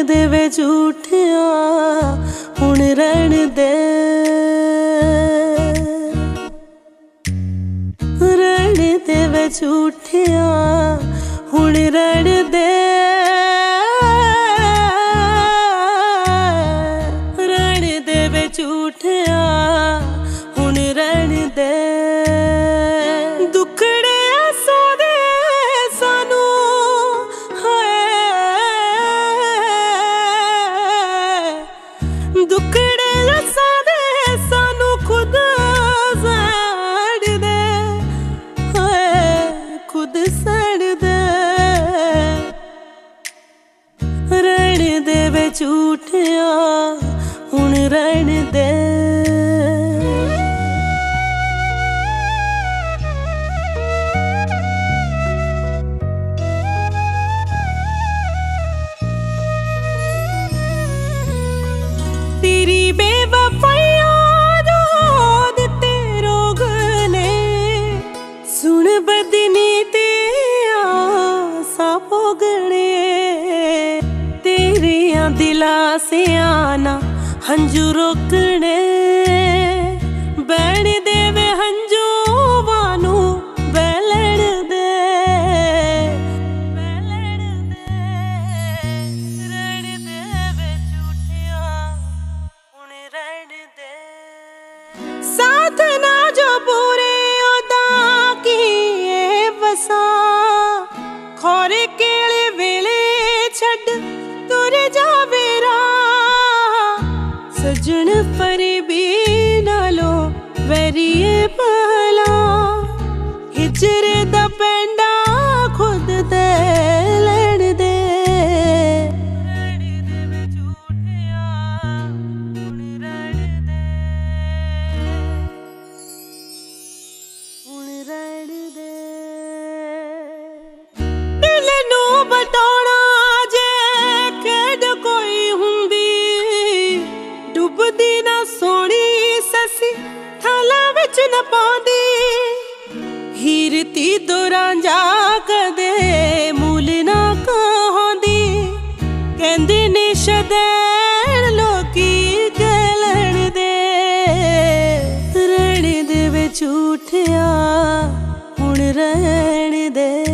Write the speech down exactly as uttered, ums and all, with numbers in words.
दे वे झूठिया हुण रहन दे, रहन दे वे झूठिया हुण रहन दे, रहन दे वे झूठिया हुण रहन दे। दुखड़े सो दे सानू दुखड़े रसा दे सानू खुद सड़ दे, खुद सड़ दे, रहन दे वे झूठिया हुण रहन दे। तेरी बेवफाइयां जो दिते रोग ने सुन बदनी ते आसा भोगने, तेरिया दिला से आना हंजू रोकने, बैण दे वे हंजू वानू बैलन दे, बैलन दे, रहन दे वे झूठिया हुण रहन दे। साथ ना जो पूरे ओदा की वसा खोरे केले वेले छड़ तुर जावे राह, सजन फरे भी नालो वैरिए पहला, हिजरे दा पेंडा खुद दे लैण दे, रहन दे वे झूठिया हुण रहन दे, हुण रहन दे। दिल नू बटाउणा जे खेड कोई हुंदी, डुबदी ना सोहणी ससी थाला विच न पाउंदी, हीरती दोरां जा कदे मूल ना कहांदी, कहंदे ने शदैण लोकी गलन दे, रहन दे वे झूठिया हुण रहन दे।